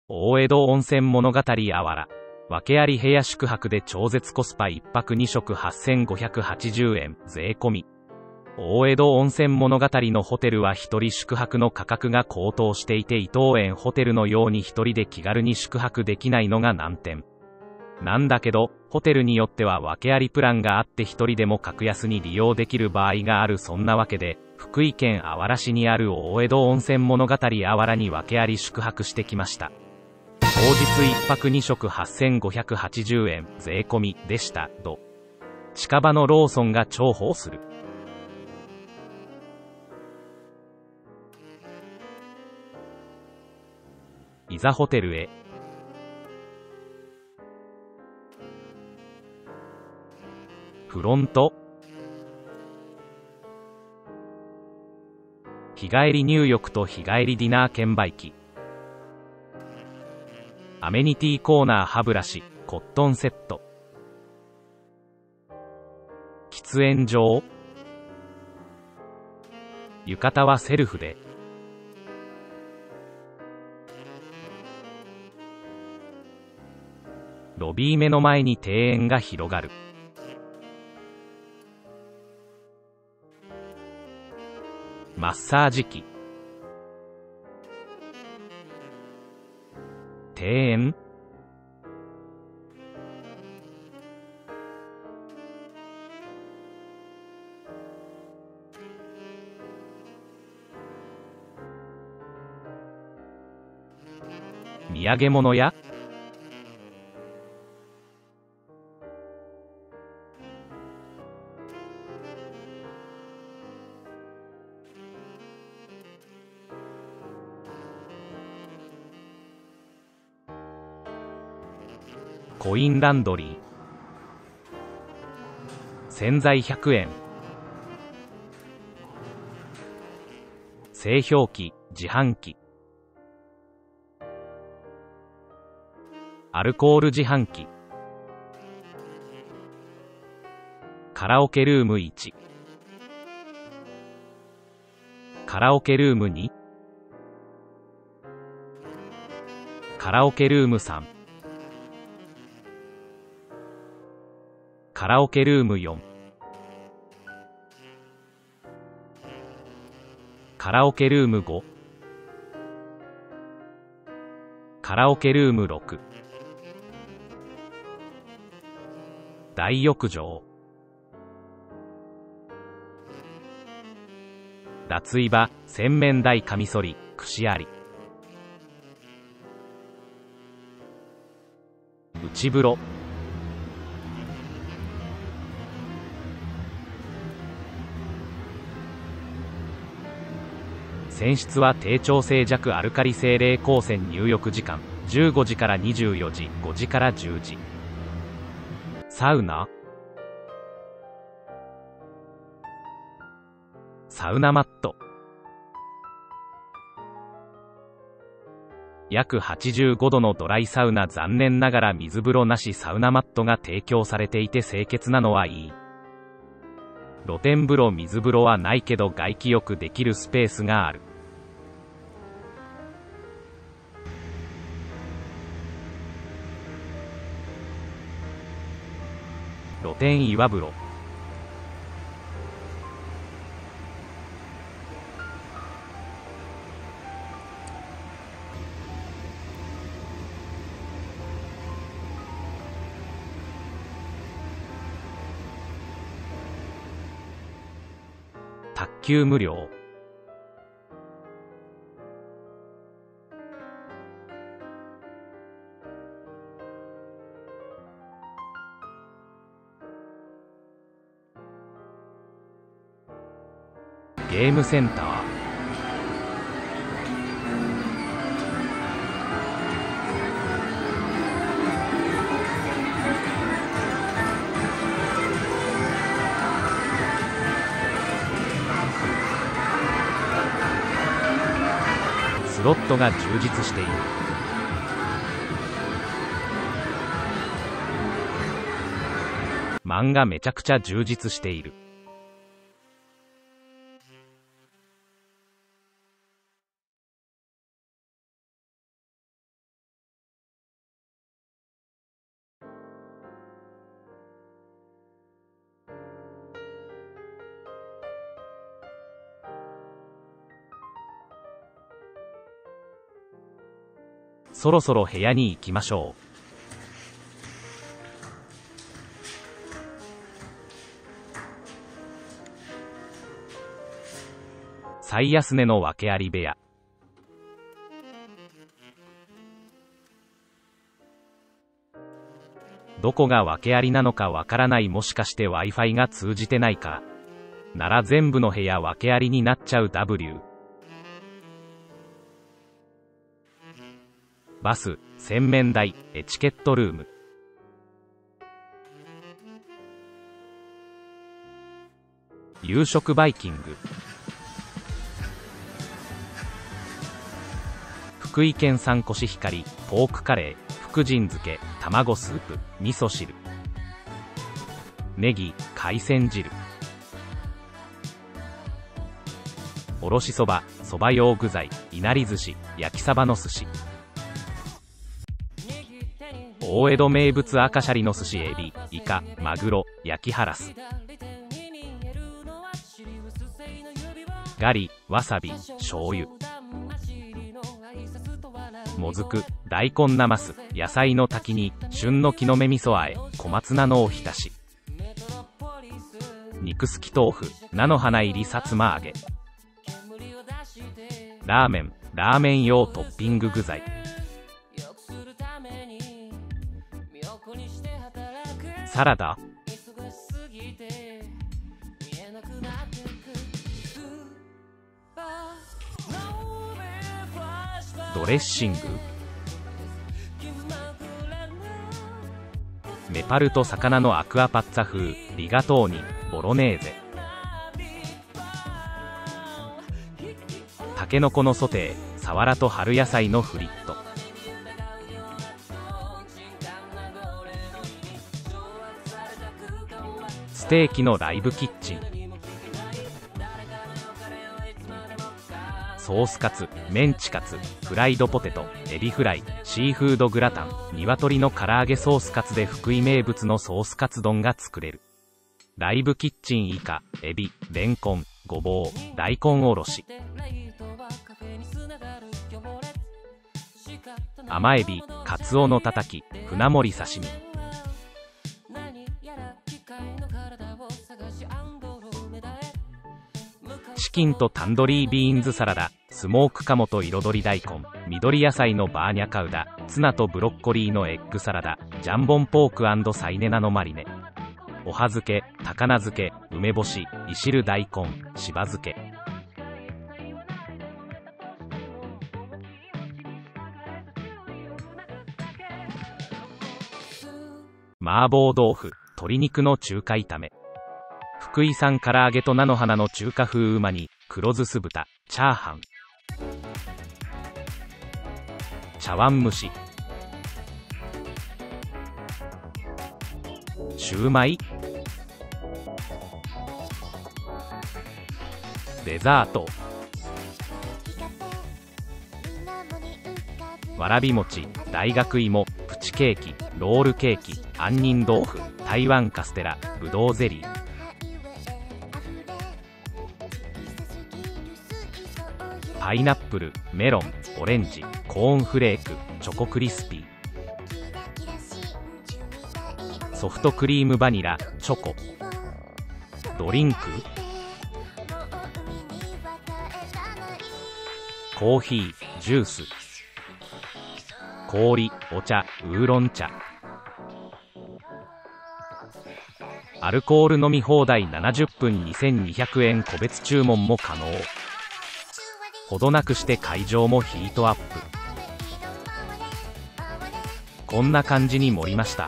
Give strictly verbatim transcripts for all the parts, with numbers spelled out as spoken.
大江戸温泉物語あわら。訳あり部屋宿泊で超絶コスパいっぱくにしょくはっせんごひゃくはちじゅうえん税込み。大江戸温泉物語のホテルは一人宿泊の価格が高騰していて、伊東園ホテルのように一人で気軽に宿泊できないのが難点。なんだけど、ホテルによっては訳ありプランがあって一人でも格安に利用できる場合がある。そんなわけで、福井県あわら市にある大江戸温泉物語あわらに訳あり宿泊してきました。当日いっぱくにしょくはっせんごひゃくはちじゅうえん税込みでした。ど近場のローソンが重宝する。いざホテルへ。フロント。日帰り入浴と日帰りディナー券売機。アメニティコーナー歯ブラシ、コットンセット。喫煙場。浴衣はセルフで。ロビー目の前に庭園が広がる。マッサージ機。庭園。土産物屋。コインランドリー。洗剤ひゃくえん。製氷機、自販機。アルコール自販機。カラオケルームいち。カラオケルームに。カラオケルームさん。カラオケルームよん。カラオケルームご。カラオケルームろく。大浴場。脱衣場、洗面台カミソリ、櫛あり。内風呂。泉質は低調性弱アルカリ性冷光線。入浴時間じゅうごじからにじゅうよじ、ごじからじゅうじ。サウナ。サウナマット。約はちじゅうごどのドライサウナ。残念ながら水風呂なし。サウナマットが提供されていて清潔なのはいい。露天風呂水風呂はないけど外気浴できるスペースがある。露天岩風呂。卓球無料。ゲームセンター。スロットが充実している。漫画めちゃくちゃ充実している。 そろそろ部屋に行きましょう。最安値の訳あり部屋。どこが訳ありなのかわからない。もしかして Wi-Fi が通じてないか。なら全部の部屋訳ありになっちゃう。 W バス、洗面台、エチケットルーム。夕食バイキング。福井県産コシヒカリ、ポークカレー、福神漬け、卵スープ、味噌汁。ネギ、海鮮汁。おろしそば、そば用具材、いなり寿司、焼きサバの寿司。大江戸名物赤シャリの寿司、エビ、イカ、マグロ、焼きハラス。ガリ、わさび、醤油。もずく、大根なます、野菜の炊き煮、旬の木の芽味噌あえ、小松菜のおひたし。肉すき豆腐、菜の花入りさつま揚げ。ラーメン、ラーメン用トッピング具材。サラダ。ドレッシング。メパルと魚のアクアパッツァ風、リガトーニ、ボロネーゼ。タケノコのソテー、サワラと春野菜のフリット。ステーキのライブキッチン。ソースカツ、メンチカツ、フライドポテト、エビフライ、シーフードグラタン、鶏の唐揚げソースカツで福井名物のソースカツ丼が作れる。ライブキッチン以下、エビ、レンコン、ごぼう、大根おろし。甘エビ、カツオのたたき、船盛り刺身。チキンとタンドリービーンズサラダ、スモーク鴨と彩り大根、緑野菜のバーニャカウダ、ツナとブロッコリーのエッグサラダ、ジャンボンポーク&サイネナのマリネ。おは漬け、高菜漬け、梅干し、いしる大根、しば漬け。麻婆豆腐、鶏肉の中華炒め。福井産唐揚げと菜の花の中華風うま煮、黒酢酢豚、チャーハン。茶碗蒸し。シューマイ。デザート。わらび餅、大学芋、プチケーキ、ロールケーキ、杏仁豆腐、台湾カステラ、ぶどうゼリー。パイナップル、メロン、オレンジ、コーンフレーク、チョコクリスピー。ソフトクリームバニラ、チョコ。ドリンク。コーヒー、ジュース。氷、お茶、ウーロン茶。アルコール飲み放題ななじゅっぷんにせんにひゃくえん、個別注文も可能。ほどなくして会場もヒートアップ。こんな感じに盛りました。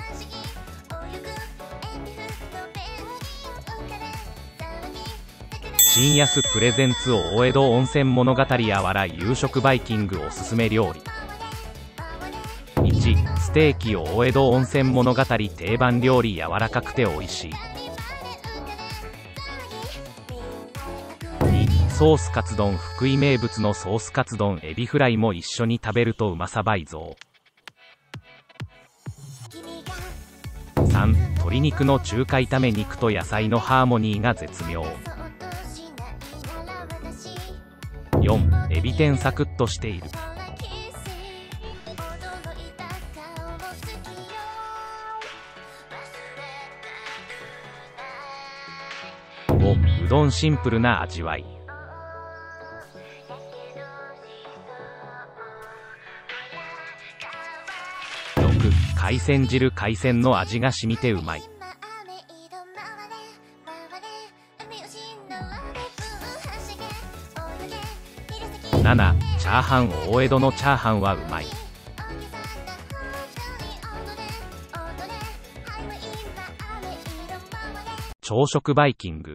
新安プレゼンツ大江戸温泉物語あわら夕食バイキングおすすめ料理。いち、ステーキ大江戸温泉物語定番料理、柔らかくておいしい。に、ソースカツ丼、福井名物のソースカツ丼、エビフライも一緒に食べるとうまさ倍増。さん、鶏肉の中華炒め、肉と野菜のハーモニーが絶妙。よん、エビ天サクッとしている。 うどんシンプルな味わい。ろく海鮮汁。海鮮の味が染みてうまい。ななチャーハン。大江戸のチャーハンはうまい。朝食バイキング。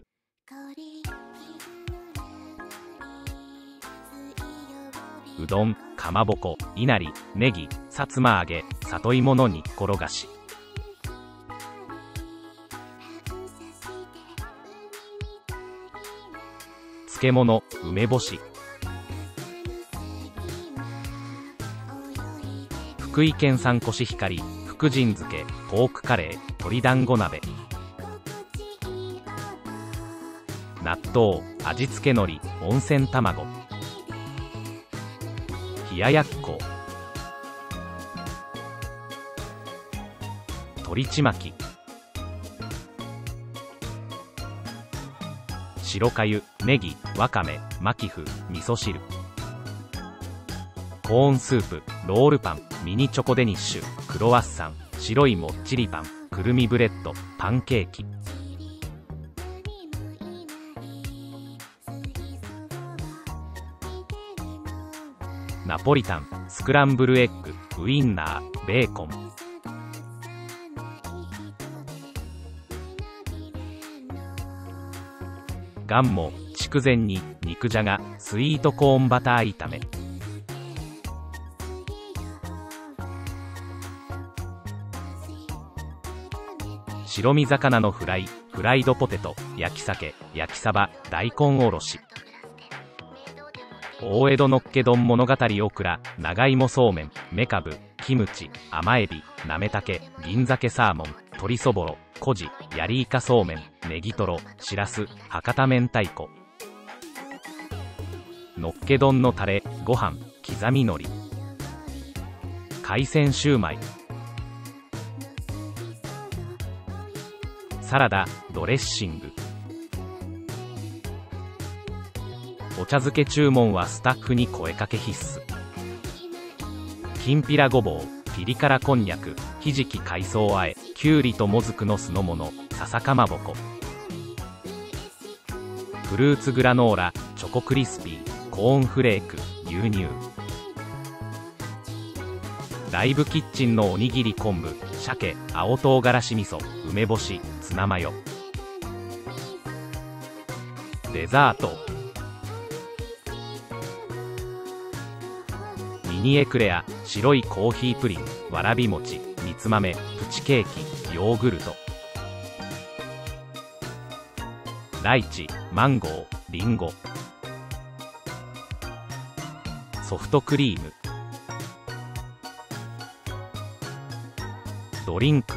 うどん、かまぼこ、いなり、ネギ、さつま揚げ、里芋の煮っころがし。漬物、梅干し。福井県産コシヒカリ、福神漬け、ポークカレー、鶏団子鍋。納豆、味付け海苔、温泉卵。冷ややっこ。鶏ちまき。白かゆ、ネギ、わかめ、マキフ、味噌汁。コーンスープ、ロールパン、ミニチョコデニッシュ、クロワッサン、白いもっちりパン、くるみブレッド、パンケーキ。ナポリタン、スクランブルエッグ、ウインナー、ベーコン。ガンモ、筑前煮、肉じゃが、スイートコーンバター炒め。白身魚のフライ、フライドポテト、焼き鮭、焼きサバ、大根おろし。大江戸のっけ丼物語。オクラ、長芋そうめん、めかぶ、キムチ、甘エビ、なめたけ、銀鮭サーモン、鶏そぼろ、こじ、ヤリイカそうめん、ネギトロ、しらす、博多明太子。のっけ丼のタレ、ご飯、刻み海苔。海鮮シューマイ。サラダ、ドレッシング。お茶漬け注文はスタッフに声かけ必須。きんぴらごぼう、ピリ辛こんにゃく、ひじき海藻あえ、きゅうりともずくの酢の物、笹かまぼこ。フルーツグラノーラ、チョコクリスピー、コーンフレーク、牛乳。ライブキッチンのおにぎり昆布、鮭、青唐辛子味噌、梅干し、ツナマヨ。デザート。ミニエクレア、白いコーヒープリン、わらび餅、みつ豆、プチケーキ、ヨーグルト。ライチ、マンゴー、リンゴ。ソフトクリーム。ドリンク。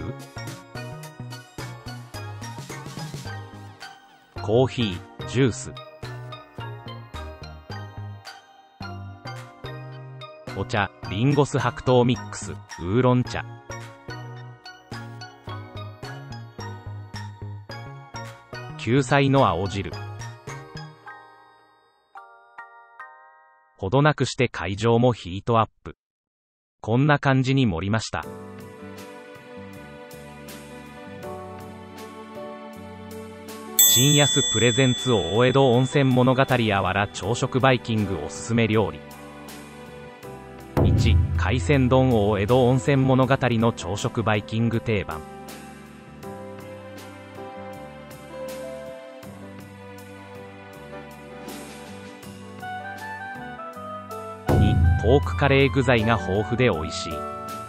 コーヒー、ジュース。お茶、リンゴ酢白桃ミックス、ウーロン茶。救済の青汁。ほどなくして会場もヒートアップ。こんな感じに盛りました。新安プレゼンツ大江戸温泉物語あわら朝食バイキングおすすめ料理。いち海鮮丼。大江戸温泉物語の朝食バイキング定番。にポークカレー。具材が豊富で美味しい。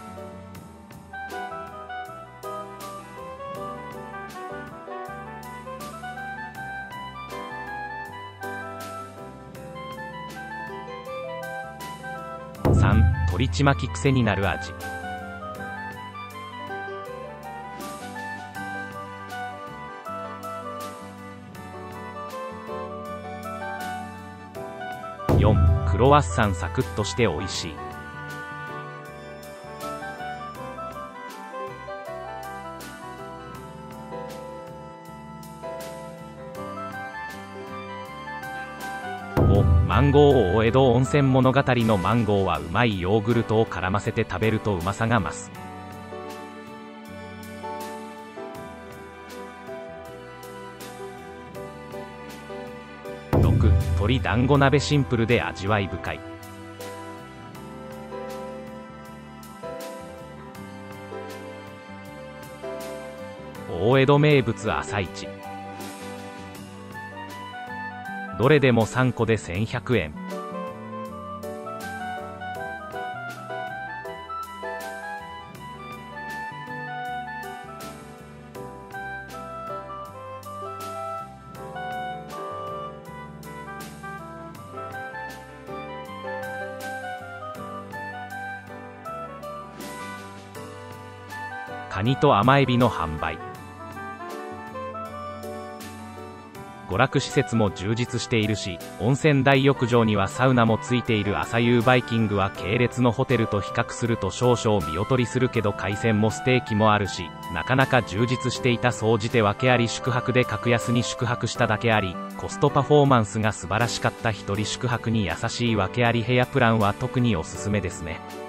さん鶏ちまき。癖になる味。よんクロワッサン。サクッとして美味しい。 マンゴー大江戸温泉物語のマンゴーはうまいヨーグルトを絡ませて食べるとうまさが増す。ろく、鶏団子鍋シンプルで味わい深い。大江戸名物朝市。どれでもさんこでせんひゃくえん。カニと甘エビの販売。娯楽施設も充実しているし、温泉大浴場にはサウナもついている朝夕バイキングは系列のホテルと比較すると少々見劣りするけど、海鮮もステーキもあるし、なかなか充実していた。総じて訳あり宿泊で格安に宿泊しただけあり、コストパフォーマンスが素晴らしかった。一人宿泊に優しい訳あり部屋プランは特におすすめですね。